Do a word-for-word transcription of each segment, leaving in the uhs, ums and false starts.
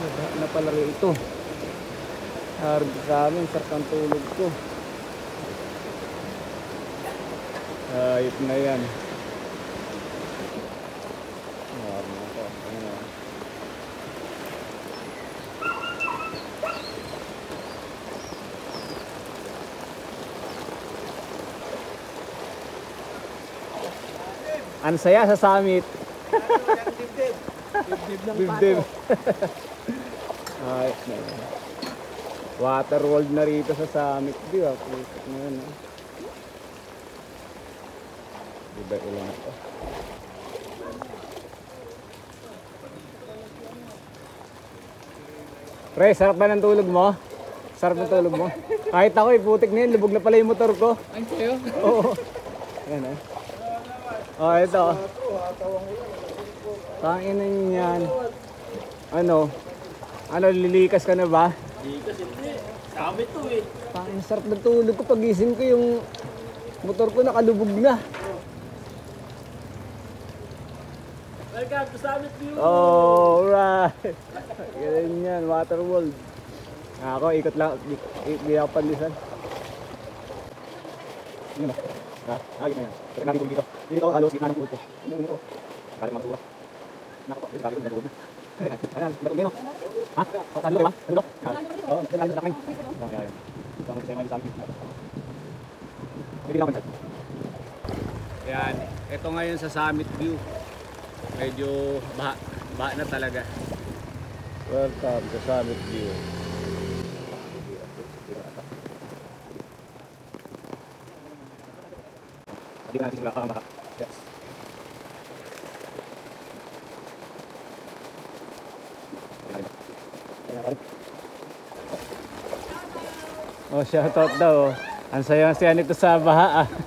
Naghahanap na pala ito. Harap sa amin, sarap ang tulog ko. Ayop na yan. Harap na ako. Ano? Ang saya sa summit. Dibdib. Ayos na yan. Water world na rito sa summit. Di ba? Pusit na yan. Eh. Diba ilan ito? Pre, sarap ba ng tulog mo? Sarap ng tulog mo? Kahit ako, iputik na yun. Lubog na pala yung motor ko. Ay, sa'yo? Oo. Yan eh. Oh, ito. Tanginan yan. Ano? Ano, lilikas ka na ba? Likas hindi. Sabi to eh. Tangin, sarap ng tulog ko. Pagising ko yung motor ko nakalubog na. Welcome to Summit View! Alright. Ganyan yan, water world. Ako, ikot lang. Hindi ako panlisan. Yun ba? Ha? Nakagit na yan. Kaya natin tulog dito. Dito, halos gitna ng tulog ko. Ano dito? Kali mga Nako po, dito na tulog na. Ayan, batong dito. Ha? Talo ba? Talo? Oo, talo na kami. Ayan. Ito ang sistema sa amin. Hindi naman. Yan, ito ngayon sa Summit View. Medyo baha, baha na talaga. Welcome to Summit View. Hindi natin sila kang baha. Yes. Oh, shoutout daw. Ang sayang-saya nito sa baha ah.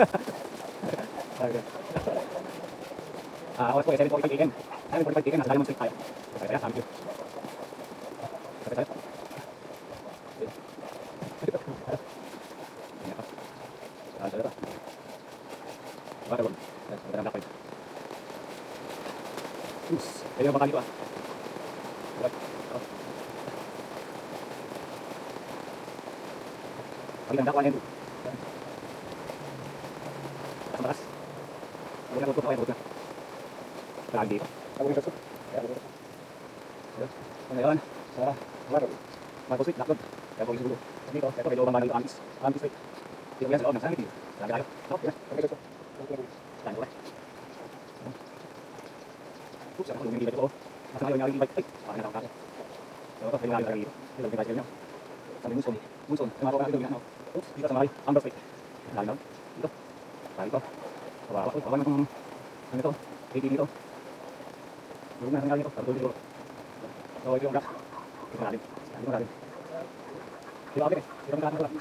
Ah, awas po, seven forty-five A M. seven forty-five A M, nasa Diamond Street tayo. Kaya sabi ko. Kapit tayo. Ah, sa lata. Water world. Yes, water black pipe. Oops, kaya yung baka dito ah. Right. Oh. Paglang dakwa niya ito. Taas matas. Huwag na tutok ako yung huwag na. Lagi. Ako yung kaso. Ngayon, sa water. Marco Street, lakod. Kaya po yung siguro. Dito, ito medyo bang dito amis. Amis Street. Dito yan sa loob ng Summit View. Lagi tayo. No, yan. Okay, kaso. Saan ko eh. Oops, ako yung bibig ko. Nasa ngayon yung bibig. Ay, paano na akong kaso. So, ito, yung lagi dito. Dito, yung bicycle nyo. Sabi Munson. Munson. Yung mga kapag dito. Oops, dito sa Mari. Amber Street. Lagi daw. Dito. Lagi ito. Kawawa. Uy, kawawa na itong ano ito. eighteen ito. Huwag na nangyari ito. Tapos dito. So, ito yung gas. Ito natin. Ito natin. Dito ako eh. Ito ang natin.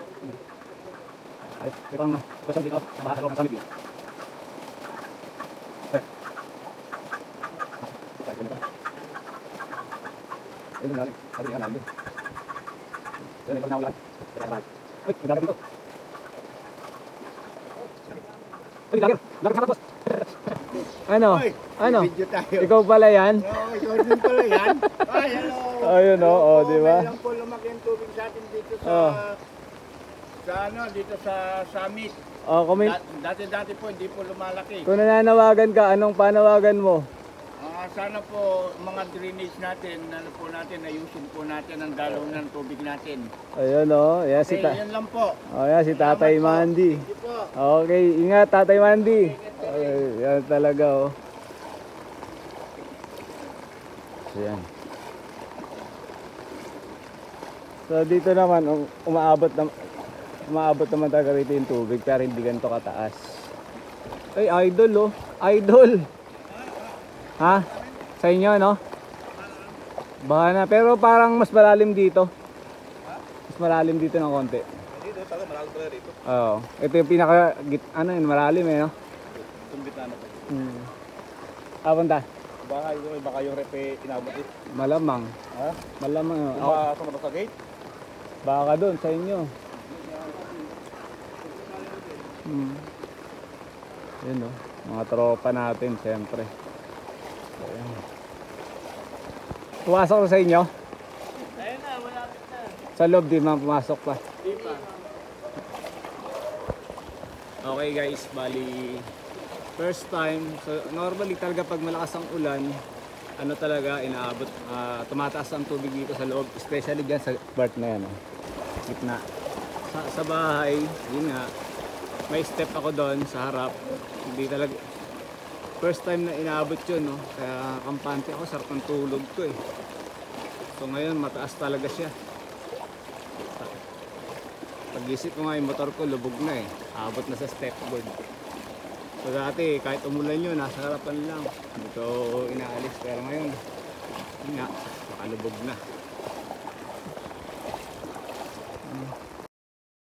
Ay, ito ang question dito. Sa bahasa loob ng Summit View. Okay. Ito natin. Sabi nga natin. Ito na ito na ulan. Uy, magagad dito. Uy, lagir. Lagir sa tapos. Ano? Oy, Ano? video tayo. Ikaw pala yan? Oo, ikaw din pala yan. Ay, hello. Ayun o, oh, di ba? Ngayon lang po lumaki ang tubig sa atin dito sa, Oh. sa ano, dito sa Summit. Oh, comment. Da- Dati-dati po, hindi po lumalaki. Kung nananawagan ka, anong panawagan mo? Ah, sana po mga drainage natin, ano po natin, ayusin po natin ang dalaw ng tubig natin. Ayun o, oh. Yan si, Okay, ta yan lang po. oh, yan si Tatay Salamat po. Mandy. Hindi po. Okay, ingat Tatay Mandy. Ay, yan talaga oh. So, yan. So dito naman um, umaabot na umaabot naman talaga rito yung tubig pero hindi ganito kataas. Ay, idol oh. Idol. Ha? Sa inyo no? Baka na, pero parang mas malalim dito. Mas malalim dito ng konti. Dito, taga malalim pala dito. Oo. Ito yung pinaka git, ano yun, malalim eh no? Tumbit na ano. Hmm. Ah, punta. Baka ito, baka yung repe inabot eh. Malamang. Ha? Malamang. oh. Ako, Baka sumunod sa gate. baka doon sa inyo. Hmm. Yun oh. Mga tropa natin, siyempre. Ayan. Pumasok na sa inyo? Ayun na, malapit na. Sa loob di man pumasok pa. Di pa. Okay guys, bali first time. So normally talaga pag malakas ang ulan, ano talaga inaabot, ah, tumataas ang tubig dito sa loob, especially diyan sa part na yan, oh. Gitna. Sa, sa bahay, yun nga, may step ako doon sa harap. Hindi talaga first time na inaabot yun, no? Kaya kampante ako, sarap ng tulog ko eh. So ngayon mataas talaga siya. Pag-isip ko nga yung motor ko, lubog na eh. Abot na sa stepboard. So dati kahit umulan yun, nasa harapan lang. Dito inaalis, pero ngayon, yun nga, makalubog na.